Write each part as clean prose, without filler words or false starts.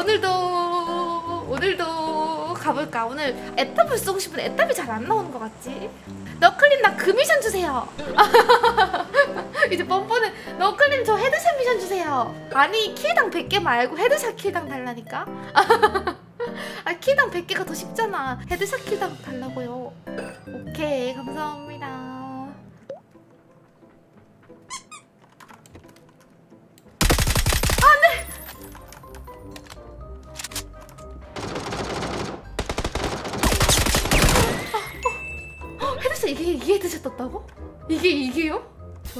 오늘도 가볼까? 오늘 애답을 쓰고 싶은데 애답이 잘 안 나오는 것 같지? 너클님 나 그 미션 주세요. 이제 뻔뻔해. 너클님 저 헤드샷 미션 주세요. 아니 킬당 100개 말고 헤드샷 킬당 달라니까? 아 킬당 100개가 더 쉽잖아. 헤드샷 킬당 달라고요. 오케이 감사합니다. 헤드샷 이게 헤드샷 떴다고? 이게요? 좋아.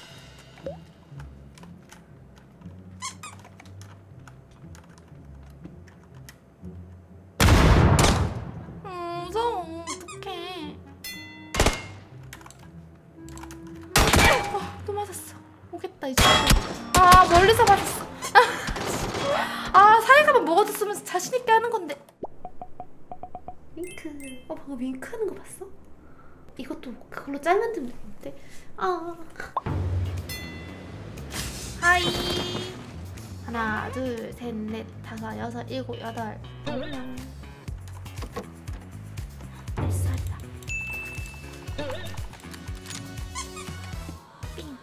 무서워. 어떡해. 또 맞았어. 오겠다 이제. 아 멀리서 맞았어. 아 사이가만 먹어줬으면서 자신있게 하는 건데. 윙크. 방금 윙크 하는 거 봤어? 이것도 그걸로 짤 만들면 되는데. 하이. 하나 둘 셋 넷 다섯 여섯 일곱 여덟. 몇 살이다. 삥.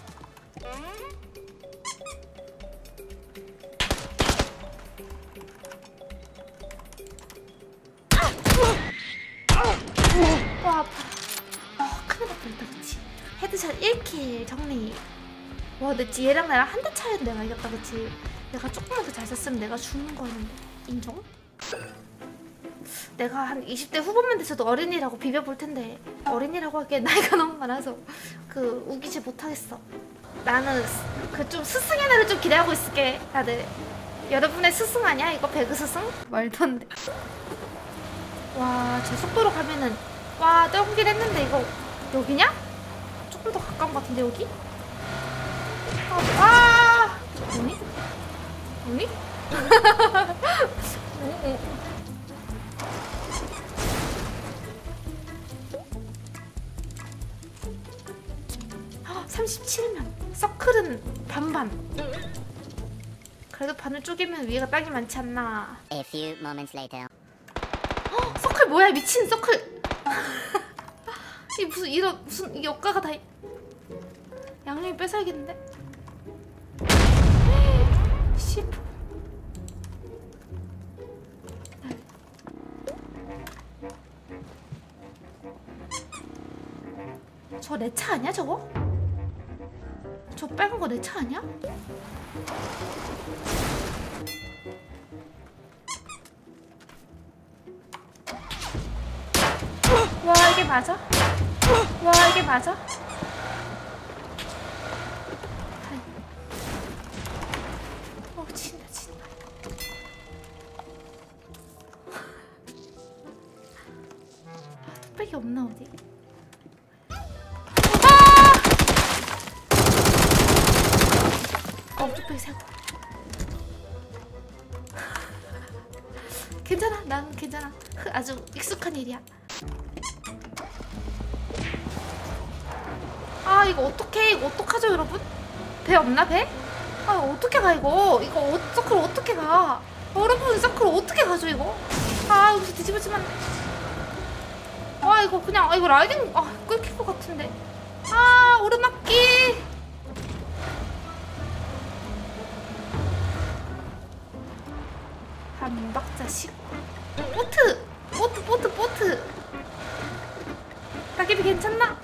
와 아파. 큰일 났다 그치? 헤드샷 1킬 정리. 와 근데 얘랑 나랑 한 대 차이도 내가 이겼다 그치? 내가 조금만 더 잘 썼으면 내가 죽는 거였는데. 인정? 내가 한 20대 후반만 돼서도 어린이라고 비벼볼 텐데 어린이라고 하기엔 나이가 너무 많아서 그 우기지 못하겠어. 나는 그 좀 스승의 날을 좀 기대하고 있을게. 다들 여러분의 스승 아니야? 이거 배그 스승? 말도 안 돼. 와 저 속도로 가면은 와 떼어보긴 했는데 이거 여기냐? 조금 더 가까운 것 같은데 여기? 뭐니? 뭐니? 37명. 서클은 반반. 그래도 반을 쪼개면 위에가 땅이 많지 않나. A few moments later. 서클 뭐야 미친 서클. 이 무슨 이게 억가가 다. 양념이 뺏어야겠는데. 10. 저 내 차 아니야 저거? 저 빨간 거 내 차 아니야? 와 이게 맞아? 와 이게 맞아? 친다. 뚝배기 없나 어디? 뚝배기 세고. 괜찮아 난 괜찮아. 아주 익숙한 일이야. 이거 어떡해. 이거 어떡하죠 여러분? 배 없나 배? 어떻게 가 이거? 서클 어떻게 가? 여러분 서클 어떻게 가죠 이거? 여기서 뒤집어지면. 이거 그냥 이거 라이딩 끊길 것 같은데. 오르막길. 한 박자 씩. 보트. 따개비 괜찮나?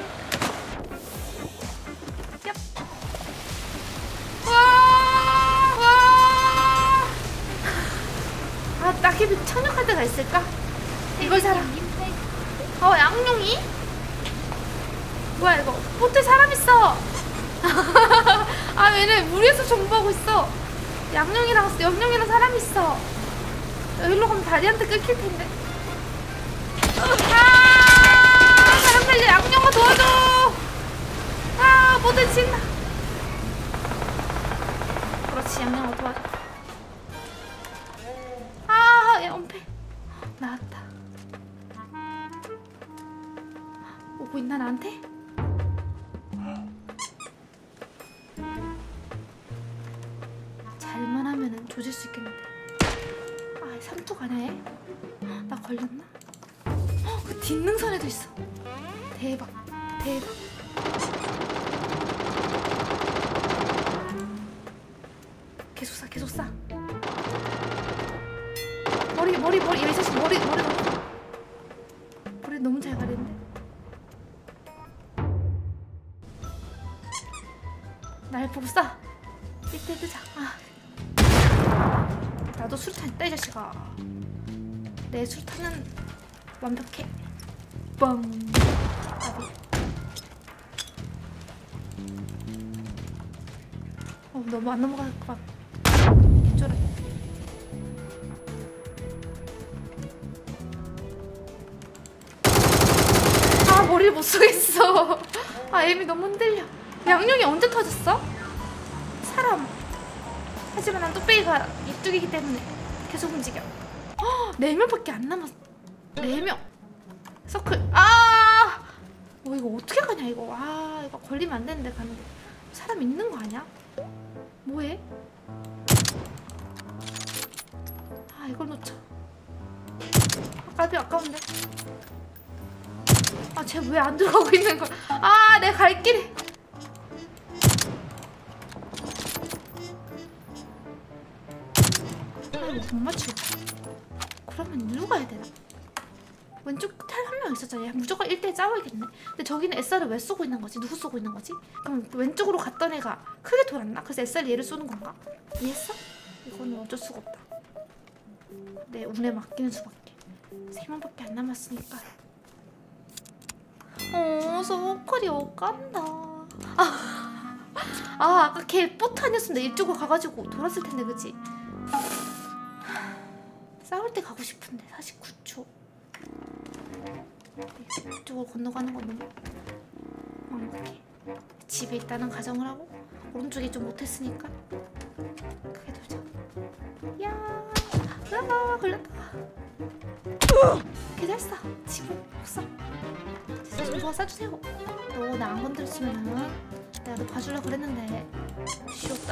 따개비 착륙할 때가 있을까? 이걸 사라. 양룡이? 뭐야 이거? 보트에 사람 있어. 얘네 물에서 정보하고 있어. 양룡이랑 사람 있어. 여기로 가면 다리한테 끊길 텐데. 사람 살려. 양룡아 도와줘. 보트 친다. 그렇지 양룡아 도와줘. 엄폐. 나왔다. 오고 있나 나한테? 잘만 하면은 조질 수 있겠는데. 삼뚝 아니야 얘? 나 걸렸나? 그 뒷능선에도 있어. 대박 대박. 계속 쏴 계속 쏴. 머리 이 자식 머리 너무 잘 가리는데. 날 보고 쏴. 이때 뜨자. 나도 수류탄 있다 이 자식아. 내 수류탄은 완벽해. 뻥. 너무 안 넘어갈 것 같아. 개쩔어. 머리를 못 쏘겠어. 에임이 너무 흔들려. 양용이 언제 터졌어? 사람. 하지만 난 뚝배기가 입뚝이기 때문에 계속 움직여. 4명밖에 안 남았어. 4명. 서클. 이거 어떻게 가냐 이거. 이거 걸리면 안 되는데 가는데. 사람 있는 거 아니야? 뭐해? 이걸 놓쳐. 아까운데. 쟤 왜 안 들어가고 있는 거야? 내 갈 길이. 이거 못 맞추. 그러면 일로 가야 되나? 왼쪽 끝에 한 명 있었잖아. 무조건 1대1 싸워야겠네. 근데 저기는 SR을 왜 쏘고 있는 거지? 누구 쏘고 있는 거지? 그럼 왼쪽으로 갔던 애가 크게 돌았나? 그래서 SR 얘를 쏘는 건가? 이해했어? 이거는 어쩔 수가 없다. 내 운에 맡기는 수밖에. 3명밖에 안 남았으니까. 소컬이 엇간다. 아까 걔 보트 아니었으면 내 이쪽으로 가가지고 돌았을 텐데, 그치? 싸울 때 가고 싶은데 49초. 이쪽으로 건너가는 건 너무 막막해. 집에 있다는 가정을 하고 오른쪽이 좀 못했으니까 크게 돌자. 걸렸다. 개잘싸. 지금 없어. 좀 좋아 싸주세요. 너 나 안 건드렸으면은 내가 너 봐주려고 그랬는데 쉬웠다.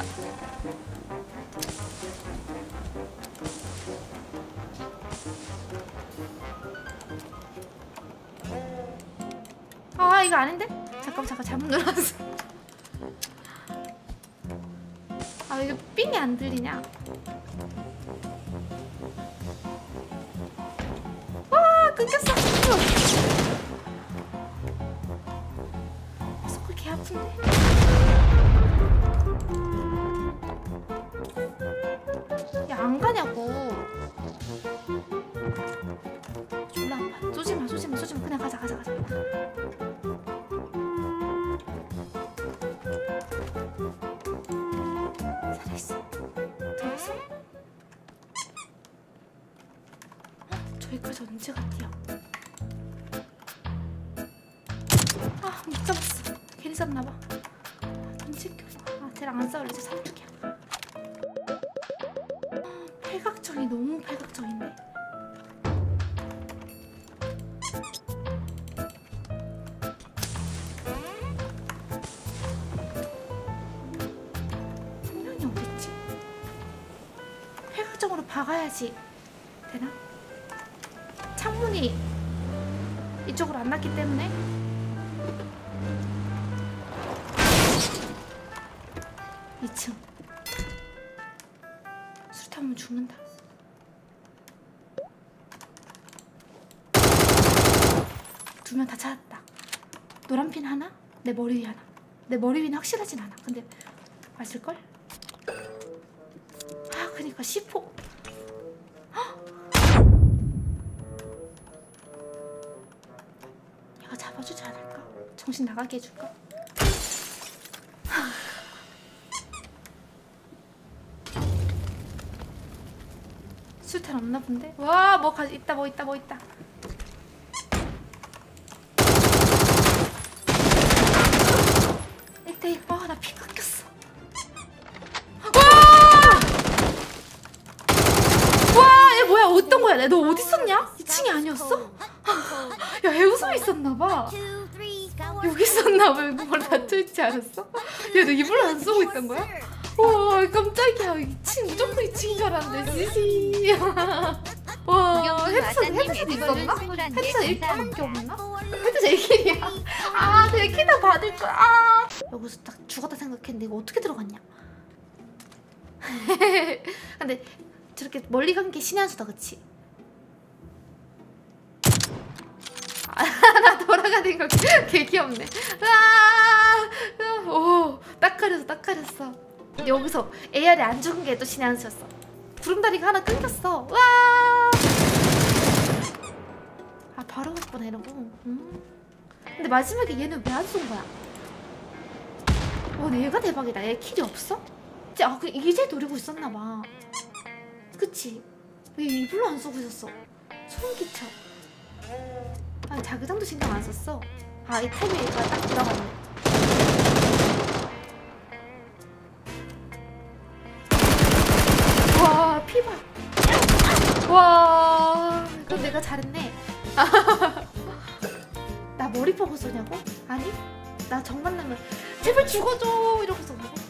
이거 아닌데? 잠깐 잘못 눌렀어. 이거 삥이 안 들리냐? 끊겼어. 손가락 개 아픈데. 야, 안 가냐고. 졸라 아파. 쏘지마. 그냥 가자. 살아있어. 들었어? 저기까지 언제가 뛰어? 못 잡았어. 괜히 잡나봐. 던질게서. 쟤랑 안 싸울래. 쟤 삼뚝이야. 팔각정이 너무 팔각정인데. 분명히 어딨지? 팔각정으로 박아야지 되나? 창문이 이쪽으로 안 났기 때문에. 2층. 수류탄 오면 죽는다. 두 명 다 찾았다. 노란핀 하나, 내 머리 위 하나. 내 머리 위는 확실하진 않아. 근데 맞을걸? 그니까 C4. 얘가 잡아주지 않을까? 정신 나가게 해줄까? 수류탄 없나 본데? 와, 뭐 있다. 1대1. 나 피 깎였어. 와, 얘 뭐야? 어떤 거야? 너 어디 있었냐? 2층이 아니었어? 야, 해우소에 있었나봐. 여기 있었나봐. 여기 머리 닫혀있지 않았어? 야, 너 이불로 안 쏘고 있던 거야? 와 깜짝이야. 2층 무조건 2층인 줄 알았는데 지지. 와 헤드샷 있었나? 헤드샷 1킬밖에 없나? 헤드샷 1킬이야. 아 그냥 키다 받을 거야. 아. 여기서 딱 죽었다 생각했는데 이거 어떻게 들어갔냐? 근데 저렇게 멀리 간 게 신의 한 수다 그치? 나 돌아가는 거 개 귀엽네. 오딱 가렸어 딱 가렸어. 근데 여기서 AR이 안 죽은 게 또 신의 한 수였어. 구름다리가 하나 끊겼어. 와. 아 바로 갔구나 이러고. 근데 마지막에 얘는 왜 안 쏜 거야? 와 근데 얘가 대박이다. 얘 킬이 없어? 아 그 이제 노리고 있었나 봐. 그치? 왜 이불로 안 쏘고 있었어? 소름 끼쳐. 아 자기장도 신경 안 썼어. 아 이 타이밍이 딱 들어갔네. 와 피봐. 와 이건 내가 잘했네. 나 머리 보고 쏘냐고? 아니 나 정 만나면 제발 죽어줘 이러고서